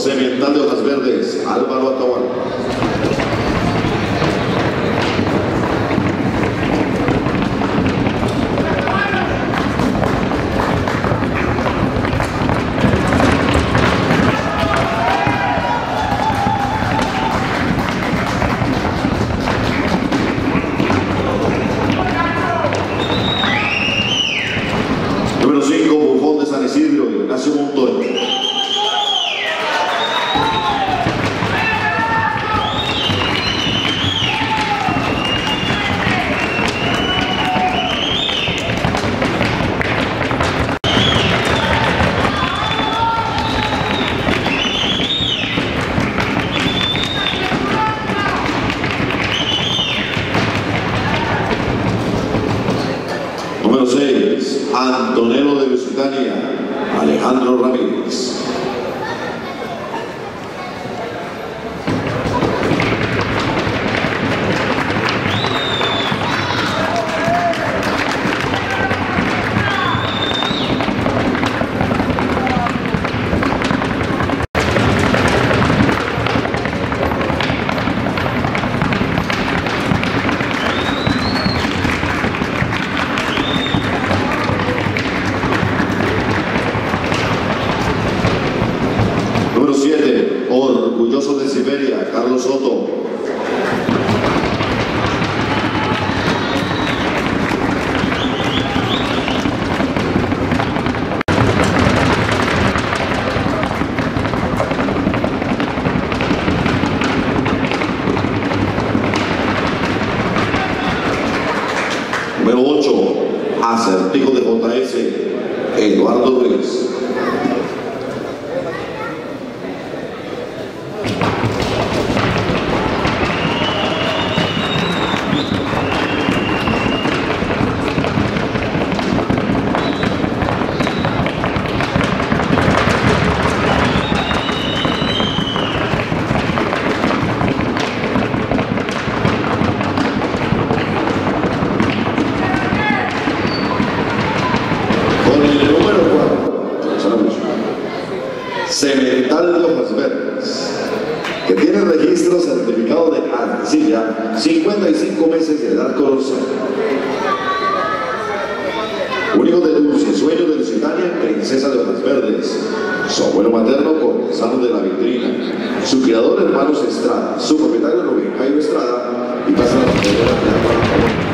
Semental de Hojas Verdes, Álvaro Atahualpa. Número 5, Bufón de San Isidro, Ignacio Montoya. Número 6, Antonelo de Lusitania, Alejandro Ramírez. Número 7, Orgulloso de Siberia, Carlos Soto. Número 8, Acertijo de JS, Eduardo Ruiz. Semental de Hojas Verdes, que tiene registro certificado de arcilla, 55 meses de edad conocer. Único de Dulce Sueño de Lusitania, Princesa de Hojas Verdes. Su abuelo materno, cortesano de la vitrina. Su criador, hermanos Estrada. Su propietario, Rubén Jairo Estrada. Y pasa la bandera de la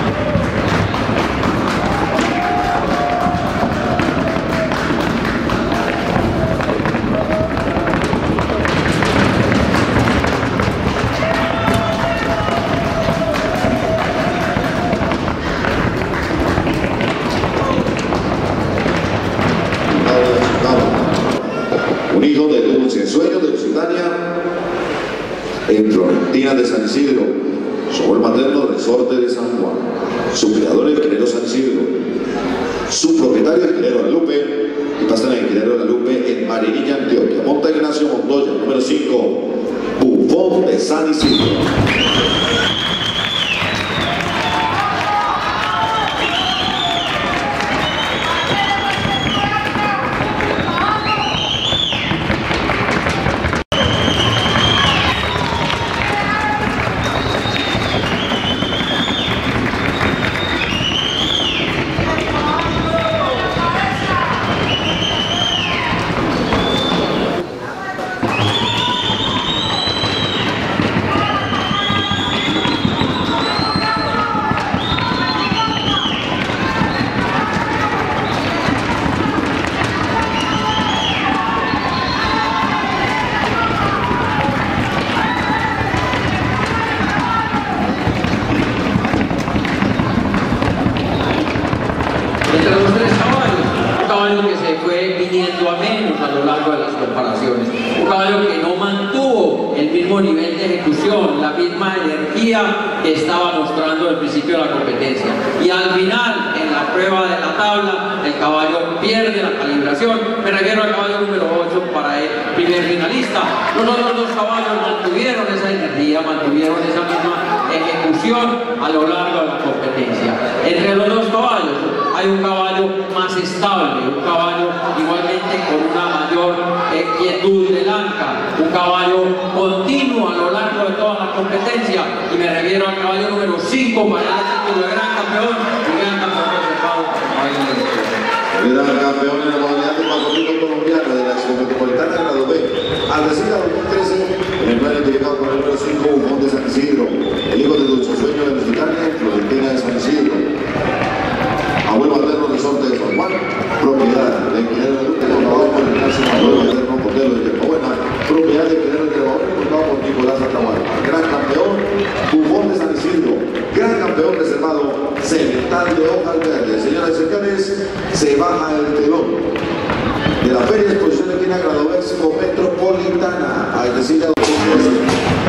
un hijo de Dulce Sueño de Lusitania, en Florentina de San Isidro. Su abuelo materno, Resorte de San Juan. Su criador, el Quilero San Isidro. Su propietario, el Quilero La Lupe. Y pasan el Quilero La Lupe en Marinilla, Antioquia. Monta Ignacio Montoya. Número 5, Bufón de San Isidro. Entre los tres caballos, un caballo que se fue viniendo a menos a lo largo de las comparaciones, un caballo que no mantuvo el mismo nivel de ejecución, la misma energía que estaba mostrando al principio de la competencia, y al final, en la prueba de la tabla, el caballo pierde la calibración. Me refiero al caballo número 8 para el primer finalista. Los otros dos caballos mantuvieron esa energía, mantuvieron esa misma ejecución a lo largo de la competencia. Entre los dos caballos hay un caballo más estable, un caballo igualmente con una mayor quietud de lanca, un caballo continuo a lo largo de toda la competencia, y me refiero al caballo número 5 para el título de gran campeón y gran campeón reservado. Gran campeón en la modalidad de masculino colombiano de la Metropolitana de Grado B. Aldecida 2013, en el plan indicado por el número 5, Bufón de San Isidro, el hijo de Dulce Sueño de Lusitania, Florentina de San Isidro. Abuelo materno Resorte de San Juan, propiedad de Ingeniero de Duque, comprado por el clásico abuelo materno Cordero de Yerbabuena, propiedad de Ingeniero de Yerbabuena, comprado por Nicolás Atahualpa. Gran campeón, Bufón de San Isidro. Gran campeón reservado, Central de Hojas Verdes. Señoras y señores, se baja el telón de la Feria de Exposición de Grado Expo Metropolitana. Aldecida 2013.